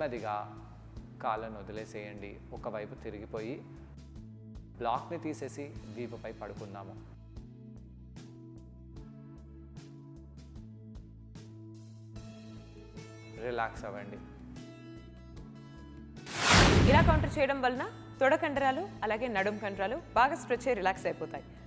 నెమ్మదిగా కాళ్ళను వదిలేసేయండి. ఒకవైపు తిరిగిపోయి బ్లాక్ని తీసేసి వీపుపై పడుకుందాము. రిలాక్స్ అవ్వండి. ఇలా కౌంటర్ చేయడం వలన తొడ కండరాలు అలాగే నడుం కండరాలు బాగా స్ట్రెచ్ అయ్యి రిలాక్స్ అయిపోతాయి.